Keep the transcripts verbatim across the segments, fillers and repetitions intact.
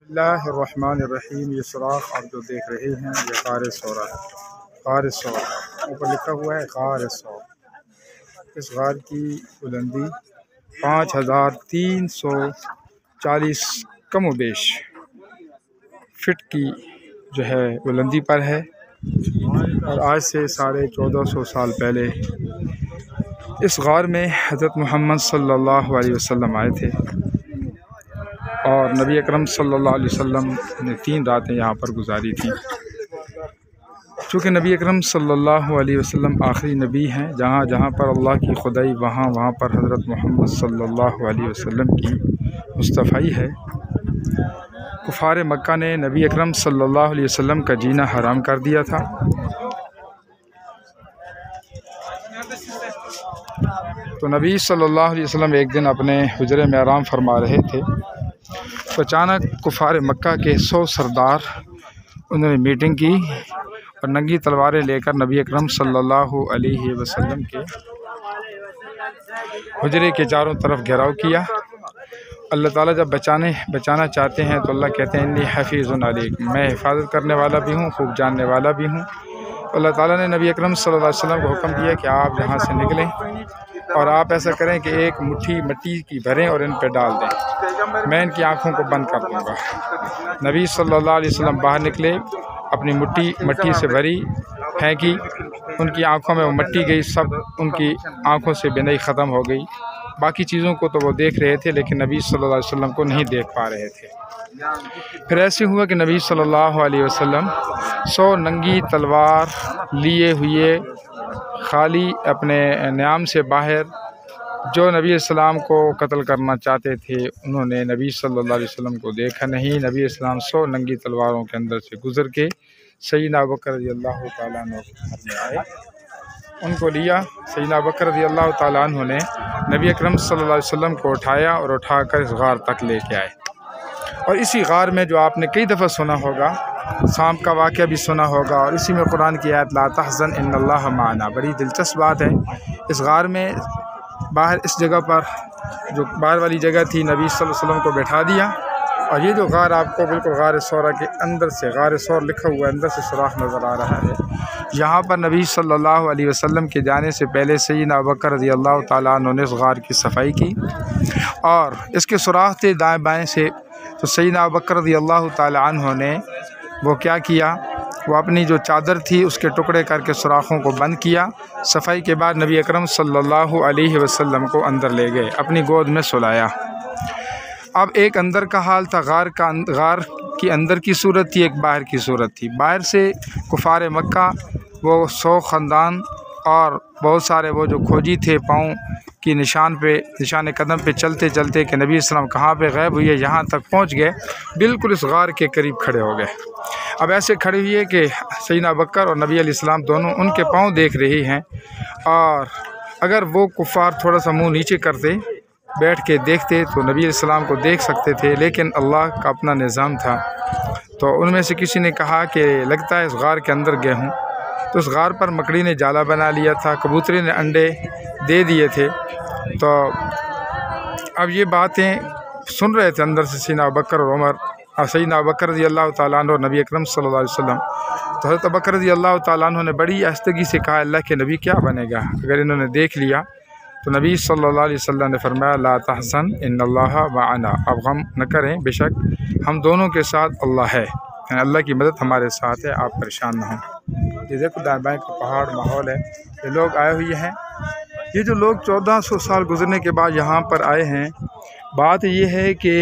बिस्मिल्लाहिर्रहमानिर्रहीम। ये सुराख आप जो देख रहे हैं ये ग़ार सौरा है। ग़ार सौरा ऊपर लिखा हुआ है ग़ार सौरा। इस ग़ार की बुलंदी पाँच हज़ार तीन सौ चालीस कम व बेश फिट की जो है बुलंदी पर है। और आज से साढ़े चौदह सौ साल पहले इस ग़ार में हज़रत मोहम्मद सल्लल्लाहु अलैहि वसल्लम आए थे और नबी अकरम सल्लल्लाहु अलैहि वसल्लम ने तीन रातें यहाँ पर गुजारी थी। चूँकि नबी अकरम सल्लल्लाहु अलैहि वसल्लम आखिरी नबी हैं, जहाँ जहाँ पर अल्लाह की खुदाई वहाँ वहाँ पर हज़रत मोहम्मद सल्लल्लाहु अलैहि वसल्लम की मुस्तफ़ाई है। कुफ़ार मक्का ने नबी अकरम सल्लल्लाहु अलैहि वसल्लम का जीना हराम कर दिया था। तो नबी सल्लल्लाहु अलैहि वसल्लम एक दिन अपने हुजरे में आराम फरमा रहे थे तो अचानक कुफ़ार मक्का के सौ सरदार उन्होंने मीटिंग की और नंगी तलवारें लेकर नबी अकरम सल्लल्लाहु अलैहि वसल्लम के हुजरे के चारों तरफ घेराव किया। अल्लाह ताला जब बचाने बचाना चाहते हैं तो अल्लाह कहते हैं इन्नी हफ़ीज़ुन अलैक, मैं हिफाजत करने वाला भी हूँ, खूब जानने वाला भी हूँ। तो अल्लाह ताला ने नबी अकरम सल्लल्लाहु अलैहि वसल्लम को हुक्म दिया कि आप यहाँ से निकलें और आप ऐसा करें कि एक मुट्ठी मिट्टी की भरें और इन पर डाल दें, मैं इनकी आँखों को बंद कर दूँगा। नबी सल्लल्लाहु अलैहि वसल्लम बाहर निकले, अपनी मुट्ठी मिट्टी से भरी, फेंकी, उनकी आँखों में वो मिट्टी गई, सब उनकी आँखों से बिनाई ख़त्म हो गई। बाकी चीज़ों को तो वो देख रहे थे लेकिन नबी सल्लल्लाहु अलैहि वसल्लम को नहीं देख पा रहे थे। फिर ऐसे हुआ कि नबी सल्लल्लाहु अलैहि वसल्लम सौ नंगी तलवार लिए हुए खाली अपने न्याम से बाहर जो नबी इस्लाम को कत्ल करना चाहते थे, उन्होंने नबी सल्लल्लाहु अलैहि वसल्लम को देखा नहीं। नबी इस्लाम सौ नंगी तलवारों के अंदर से गुज़र के सैयदना अबू बकर रज़ियल्लाहु ताला अन्हु के घर में आए, उनको लिया। सैयदना अबू बकर रज़ियल्लाहु ताला अन्हु ने नबी अकरम सल्लल्लाहु अलैहि वसल्लम को उठाया और उठाकर इस ग़ार तक लेके आए। और इसी ग़ार में जो आपने कई दफ़ा सुना होगा, शाम का वाक़या भी सुना होगा और इसी में कुरान की आयत ला तहज़न इन्नल्लाह माना, बड़ी दिलचस्प बात है। इस ग़ार में बाहर इस जगह पर जो बाहर वाली जगह थी, नबी सल्लल्लाहु अलैहि वसल्लम को बैठा दिया और ये जो ग़ार आपको बिल्कुल ग़ार सौरा के अंदर से, ग़ार सौर लिखा हुआ अंदर से सुराख नज़र आ रहा है। यहाँ पर नबी सल्लल्लाहु अलैहि वसल्लम के जाने से पहले सैयदना अबू बकर रज़ियल्लाहु ताला अन्हु ने इस ग़ार की सफाई की और इसके सुराख थे दाएँ बाएँ से। तो सैयदना अबू बकर रज़ियल्लाहु ताला अन्हु ने वो क्या किया, वो अपनी जो चादर थी उसके टुकड़े करके सुराखों को बंद किया। सफाई के बाद नबी अकरम सल्लल्लाहु अलैहि वसल्लम को अंदर ले गए, अपनी गोद में सुलाया। अब एक अंदर का हाल था, ग़ार का ग़ार की अंदर की सूरत थी, एक बाहर की सूरत थी। बाहर से कुफ़ार मक्का वो सौ ख़ानदान और बहुत सारे वो जो खोजी थे पाँव की निशान पे, निशान कदम पे चलते चलते कि नबी इस्लाम कहाँ पे गायब हुए, यहाँ तक पहुँच गए, बिल्कुल इस ग़ार के करीब खड़े हो गए। अब ऐसे खड़े हुए कि सैयदना अबू बकर और नबी अलैहिस्सलाम दोनों उनके पाँव देख रहे हैं और अगर वो कुफ़ार थोड़ा सा मुँह नीचे करते, बैठ के देखते तो नबी अलैहिस्सलाम को देख सकते थे, लेकिन अल्लाह का अपना निज़ाम था। तो उनमें से किसी ने कहा कि लगता है इस ग़ार के अंदर गए हूँ। तो उस ग़ार पर मकड़ी ने जाला बना लिया था, कबूतरी ने अंडे दे दिए थे। तो अब ये बातें सुन रहे थे अंदर से सैयदना अबू बकर और उमर और सैयदना अबू बकर रज़ियल्लाहु ताला अन्हु और नबी अकरम सल्लल्लाहु अलैहि वसल्लम। तो हज़रत अबू बकर रज़ियल्लाहु ताला अन्हु ने बड़ी आहिस्तगी से कहा, अल्लाह के नबी क्या बनेगा अगर इन्होंने देख लिया। तो नबी सल्लल्लाहु अलैहि वसल्लम ने फरमाया ला तहज़न इन्नल्लाह माअना, अब गम न करें, बेशक हम दोनों के साथ अल्लाह है, अल्लाह की मदद हमारे साथ है, आप परेशान न हों। ये देखो दाएं बाएं का पहाड़ माहौल है, ये लोग आए हुए हैं। ये जो लोग चौदह सौ साल गुजरने के बाद यहाँ पर आए हैं, बात ये है कि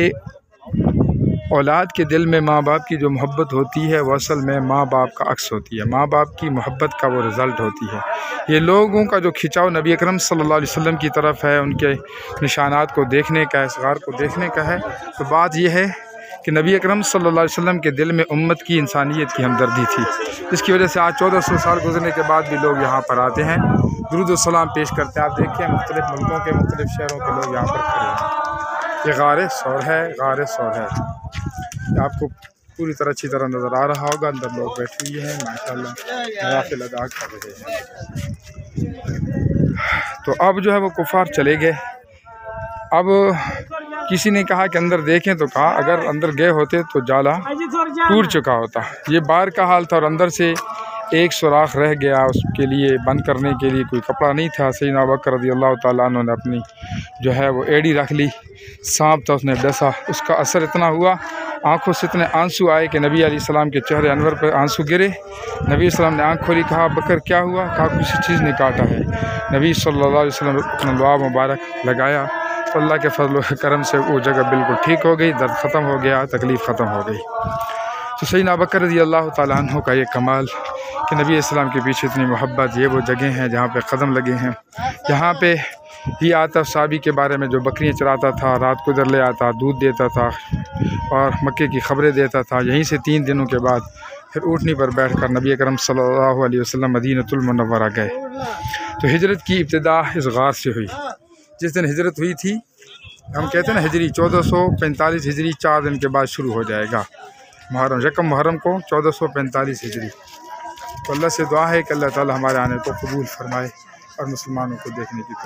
औलाद के दिल में माँ बाप की जो मोहब्बत होती है वो असल में माँ बाप का अक्स होती है, माँ बाप की मोहब्बत का वो रिज़ल्ट होती है। ये लोगों का जो खिंचाव नबी अकरम सल्लल्लाहु अलैहि वसल्लम की तरफ है, उनके निशानात को देखने का, इस ग़ार को देखने का है। तो बात यह है कि नबी अकरम सल्लल्लाहु अलैहि वसल्लम के दिल में उम्मत की, इंसानियत की हमदर्दी थी, जिसकी वजह से आज चौदह सौ साल गुजरने के बाद भी लोग यहाँ पर आते हैं, दुरूद व सलाम पेश करते हैं। आप देखिए मुख्तलिफ़ मुल्कों के, मुख्तलिफ़ शहरों के लोग यहाँ पर खड़े हैं। ये ग़ार सौर है, ग़ार सौर है, आपको पूरी तरह अच्छी तरह नज़र आ रहा होगा। अंदर लोग बैठे हुए हैं, माशाअल्लाह नवाफ़िल अदा कर रहे हैं। तो अब जो है वो कुफ़ार चले गए। अब किसी ने कहा कि अंदर देखें, तो कहा अगर अंदर गए होते तो जाला टूट चुका होता। ये बाहर का हाल था और अंदर से एक सुराख रह गया, उसके लिए बंद करने के लिए कोई कपड़ा नहीं था। सैयदना अबू बकर रज़ियल्लाहु ताला अन्हु ने अपनी जो है वो एड़ी रख ली, सांप था उसने डसा, उसका असर इतना हुआ, आंखों से इतने आंसू आए कि नबी अलैहिस्सलाम के चेहरे अनवर पर आंसू गिरे। नबी सल्लल्लाहु अलैहि वसल्लम ने आँख खोली, कहा बकर क्या हुआ? कहा किसी चीज़ ने काटा है। नबी सल्लल्लाहु अलैहि वसल्लम ने अपना लुआब मुबारक लगाया तो अल्लाह के फजल व करम से वो जगह बिल्कुल ठीक हो गई, दर्द ख़त्म हो गया, तकलीफ़ ख़त्म हो गई। तो सैयदना अबू बकर रज़ियल्लाहु ताला अन्हु का ये कमाल कि नबी इस्लाम के पीछे इतनी मोहब्बत। ये वो जगह हैं जहाँ पे कदम लगे हैं। यहाँ पे ही आतिफ साहबी के बारे में, जो बकरियाँ चराता था, रात को इधर ले आता, दूध देता था और मक्के की ख़बरें देता था। यहीं से तीन दिनों के बाद फिर ऊँटनी पर बैठकर नबी अकरम सल्लल्लाहु अलैहि वसल्लम मदीनतुल मुनव्वरा गए। तो हिजरत की इब्तिदा इस गार से हुई। जिस दिन हिजरत हुई थी, हम कहते हैं ना हिजरी चौदह सौ पैंतालीस हिजरी, चार दिन के बाद शुरू हो जाएगा मुहर्रम, यकम मुहर्रम को चौदह सौ पैंतालीस हिजरी। तो अल्लाह से दुआ है कि अल्लाह ताला हमारे आने को कबूल फरमाए और मुसलमानों को देखने की